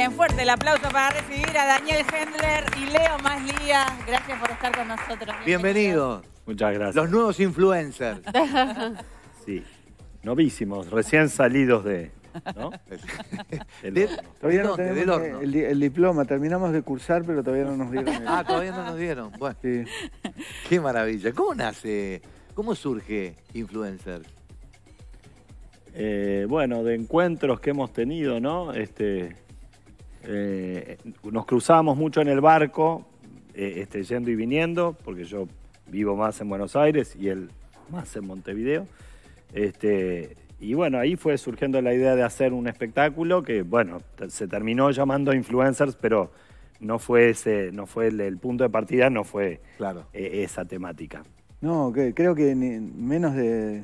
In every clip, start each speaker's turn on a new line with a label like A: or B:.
A: Bien, fuerte el aplauso para recibir a Daniel Hendler y Leo Maslía. Gracias por estar con nosotros.
B: Bienvenidos.
C: Muchas gracias.
B: Los nuevos influencers.
C: Sí, novísimos, recién salidos de... ¿no?
D: Todavía no
B: del
D: tenemos
B: horno.
D: el diploma, terminamos de cursar, pero todavía no nos dieron el...
B: Ah, todavía no nos dieron. Bueno,
D: Sí.
B: qué maravilla. ¿Cómo nace, cómo surge influencer?
C: Bueno, de encuentros que hemos tenido, ¿no? Nos cruzamos mucho en el barco, yendo y viniendo, porque yo vivo más en Buenos Aires y él más en Montevideo. Y bueno, ahí fue surgiendo la idea de hacer un espectáculo que, bueno, se terminó llamando Influencers, pero no fue el punto de partida, no fue
B: Claro.
C: esa temática.
D: No, creo que menos de,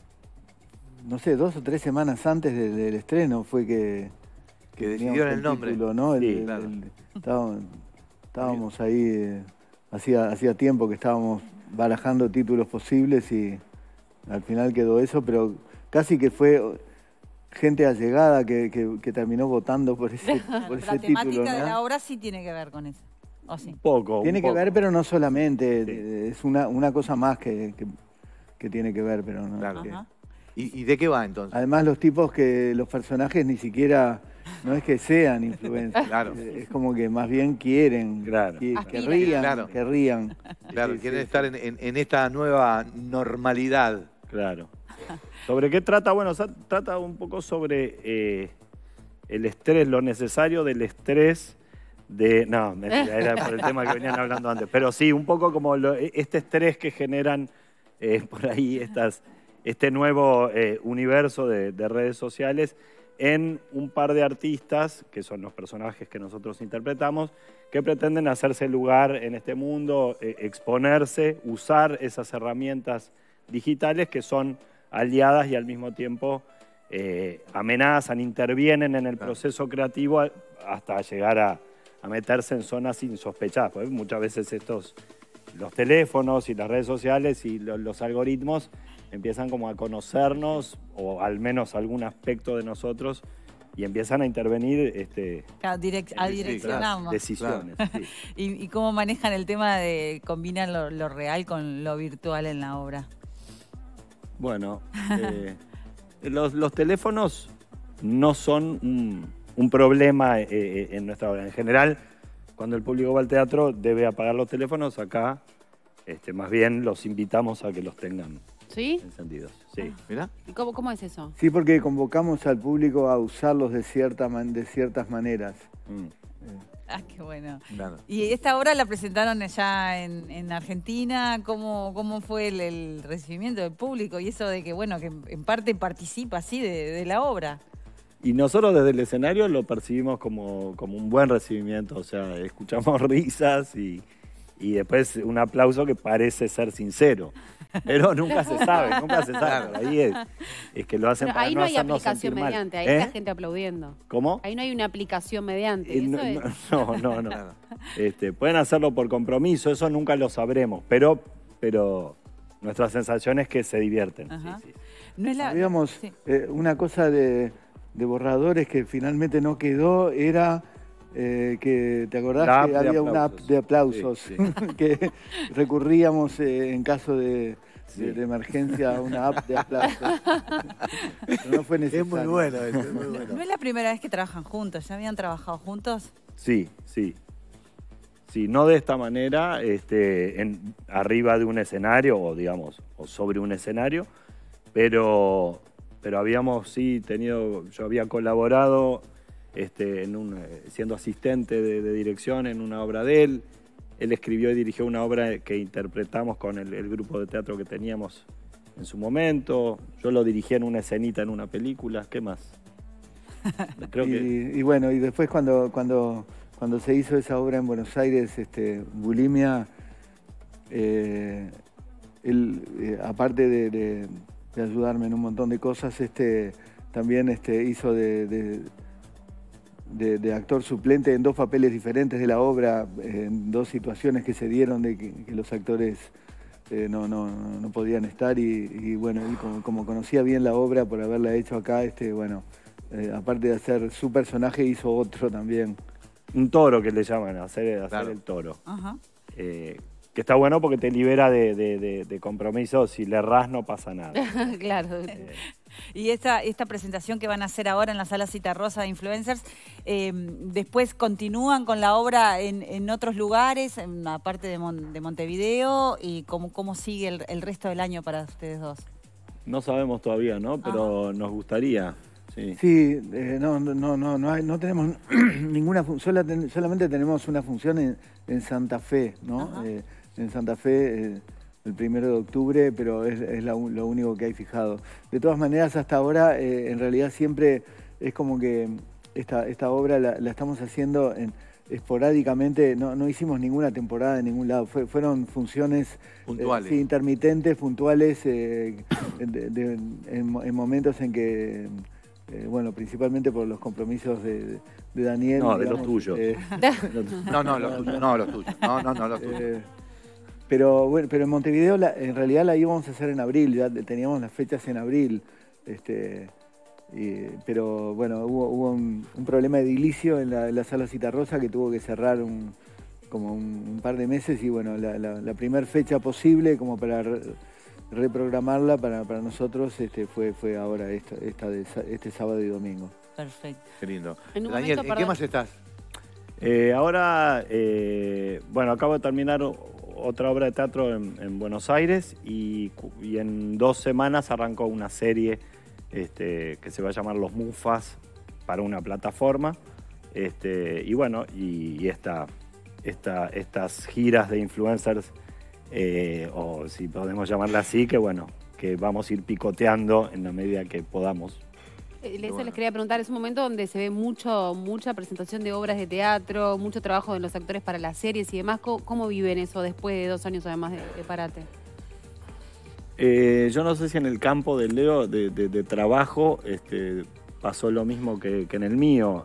D: no sé, 2 o 3 semanas antes del estreno fue que
B: decidieron el nombre.
D: Título, ¿no?
C: Sí,
B: claro.
D: Estábamos ahí, hacía tiempo que estábamos barajando títulos posibles y al final quedó eso, pero casi que fue gente allegada que terminó votando por ese
A: La
D: título.
A: temática de
D: ¿no?
A: la obra sí tiene que ver con eso. ¿O sí?
D: Tiene que ver, pero no solamente.
C: Sí.
D: Es una cosa más que tiene que ver, pero no.
B: Claro.
D: que-
A: Ajá.
B: ¿Y de qué va entonces?
D: Además, los personajes ni siquiera, no es que sean influencers.
B: Claro.
D: Es como que más bien quieren.
C: Claro.
D: Que
A: Aspiran.
D: rían,
B: Claro.
D: que rían.
B: Claro,
D: Sí,
B: quieren
D: sí,
B: estar en esta nueva normalidad.
C: Claro. ¿Sobre qué trata? Bueno, trata un poco sobre el estrés, lo necesario del estrés de... No, mentira, era por el tema que venían hablando antes. Pero sí, un poco como este estrés que generan por ahí este nuevo universo de redes sociales en un par de artistas, que son los personajes que nosotros interpretamos, que pretenden hacerse lugar en este mundo, exponerse, usar esas herramientas digitales que son aliadas y al mismo tiempo amenazan, intervienen en el proceso creativo hasta llegar a meterse en zonas insospechadas. Porque muchas veces los teléfonos y las redes sociales y los algoritmos empiezan como a conocernos, o al menos algún aspecto de nosotros, y empiezan a intervenir
A: Claro, a direccionarnos.
C: decisiones. Sí.
A: ¿Y cómo manejan el tema de combinan lo real con lo virtual en la obra?
C: Bueno, los teléfonos no son un problema en nuestra obra. En general, cuando el público va al teatro debe apagar los teléfonos. Acá, más bien los invitamos a que los tengan
E: ¿Sí?
C: encendidos. Sí.
B: Mirá.
E: ¿Y cómo es eso?
D: Sí, porque convocamos al público a usarlos de ciertas maneras.
C: Mm.
A: Ah, qué bueno.
B: Claro.
A: ¿Y esta obra la presentaron allá en Argentina? ¿Cómo fue el recibimiento del público? Y eso de que, bueno, que en parte participa así de la obra.
C: Y nosotros desde el escenario lo percibimos como un buen recibimiento. O sea, escuchamos risas y después un aplauso que parece ser sincero. Pero nunca se sabe, nunca se sabe. Por ahí es que lo hacen
E: Pero
C: para
E: ahí
C: no
E: no hay
C: hacernos
E: aplicación
C: sentir mal.
E: mediante, ahí
C: ¿Eh?
E: está gente aplaudiendo.
C: ¿Cómo?
E: Ahí no hay una aplicación mediante.
C: No,
E: eso es...
C: no. Pueden hacerlo por compromiso, eso nunca lo sabremos, pero nuestra sensación es que se divierten.
A: Ajá.
C: Sí, sí.
A: No es la,
D: Habíamos
A: sí.
D: una cosa de borradores que finalmente no quedó, era que, ¿te acordás
C: La
D: que
C: app de
D: había una app de aplausos?
C: Sí,
D: Que recurríamos en caso de
C: Sí.
D: emergencia a una app de aplausos. Pero no fue
B: Es
D: necesario.
B: muy bueno eso, es muy bueno.
A: No es la primera vez que trabajan juntos. ¿Ya habían trabajado juntos?
C: Sí. Sí, no de esta manera, arriba de un escenario o sobre un escenario, pero habíamos yo había colaborado siendo asistente de dirección en una obra de él. Él escribió y dirigió una obra que interpretamos con el grupo de teatro que teníamos en su momento. Yo lo dirigí en una escenita en una película. ¿Qué más? Creo que...
D: Y bueno, y después cuando se hizo esa obra en Buenos Aires, Bulimia, él, aparte de ayudarme en un montón de cosas, también hizo de actor suplente en 2 papeles diferentes de la obra, en 2 situaciones que se dieron de que los actores no podían estar y bueno, él como conocía bien la obra por haberla hecho acá, bueno, aparte de hacer su personaje, hizo otro también.
C: Un toro que le llaman, hacer
B: Claro.
C: el toro.
A: Ajá.
C: Que está bueno porque te libera de compromiso. Si le errás no pasa nada.
E: Claro.
A: Y esta presentación que van a hacer ahora en la Sala Citarrosa de Influencers, después continúan con la obra en otros lugares, aparte de Montevideo, y cómo sigue el resto del año para ustedes dos.
C: No sabemos todavía, ¿no? Pero nos gustaría. Sí.
D: Sí, no tenemos ninguna función, solamente tenemos una función en Santa Fe, ¿no? En Santa Fe el 1 de octubre, pero es lo único que hay fijado. De todas maneras, hasta ahora, en realidad siempre es como que esta obra la estamos haciendo esporádicamente, no hicimos ninguna temporada en ningún lado, fueron funciones
B: puntuales,
D: sí, intermitentes, puntuales, en momentos en que... bueno, principalmente por los compromisos de Daniel.
C: No,
D: digamos,
C: de los tuyos.
B: No, los tuyos. No, los tuyos.
D: Pero bueno, pero en Montevideo en realidad la íbamos a hacer en abril, ya teníamos las fechas en abril. Pero bueno, hubo un problema de edilicio en la Sala Citarrosa que tuvo que cerrar como un par de meses y bueno, la primera fecha posible como para reprogramarla para nosotros fue ahora este sábado y domingo.
A: Perfecto.
B: Qué lindo.
E: momento,
B: Daniel, ¿en qué
E: perdón.
B: más estás?
C: Ahora, bueno, acabo de terminar otra obra de teatro en Buenos Aires y en 2 semanas arrancó una serie que se va a llamar Los Mufas para una plataforma. Y bueno, y estas giras de influencers, o si podemos llamarla así, que bueno, que vamos a ir picoteando en la medida que podamos.
E: Eso les quería preguntar, es un momento donde se ve mucha presentación de obras de teatro, mucho trabajo de los actores para las series y demás. ¿Cómo viven eso después de 2 años además de parate?
C: Yo no sé si en el campo de Leo de trabajo pasó lo mismo que en el mío.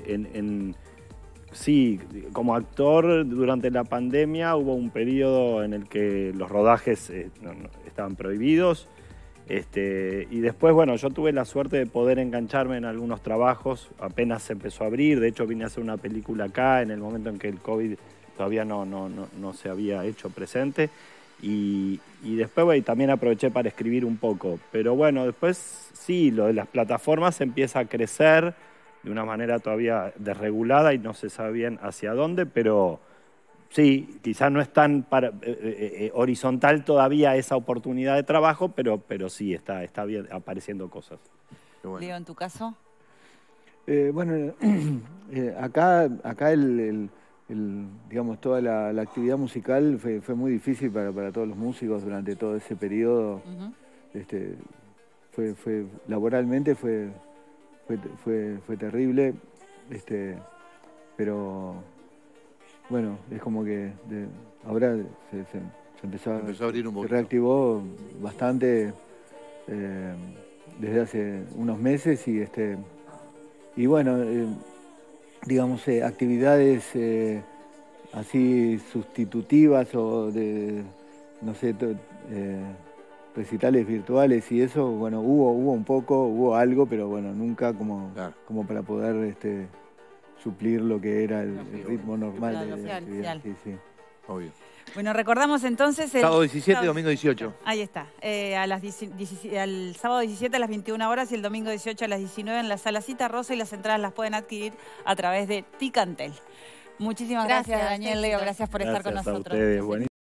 C: Sí, como actor durante la pandemia hubo un periodo en el que los rodajes estaban prohibidos. Y después, bueno, yo tuve la suerte de poder engancharme en algunos trabajos, apenas se empezó a abrir, de hecho vine a hacer una película acá en el momento en que el COVID todavía no se había hecho presente, y después bueno, también aproveché para escribir un poco, pero bueno, después sí, lo de las plataformas empieza a crecer de una manera todavía desregulada y no se sabe bien hacia dónde, pero... Sí, quizás no es tan horizontal todavía esa oportunidad de trabajo, pero sí está bien apareciendo cosas.
B: Qué bueno.
A: Leo, ¿en tu caso?
D: Bueno, acá digamos, toda la actividad musical fue muy difícil para todos los músicos durante todo ese periodo. Laboralmente fue terrible, pero... Bueno, es como que ahora se empezó a abrir un poquito. Se reactivó bastante desde hace unos meses y bueno, digamos, actividades así sustitutivas o de, no sé, recitales virtuales y eso, bueno, hubo algo, pero bueno, nunca como para poder... suplir lo que era el ritmo normal de la actividad. Sí.
B: Obvio.
A: Bueno, recordamos entonces...
B: Sábado 17 y domingo 18.
A: Ahí está. Al sábado 17 a las 21 horas y el domingo 18 a las 19 en la Sala Citarrosa, y las entradas las pueden adquirir a través de Ticantel. Muchísimas gracias Daniel, Leo. Gracias por estar con nosotros.
C: A ustedes.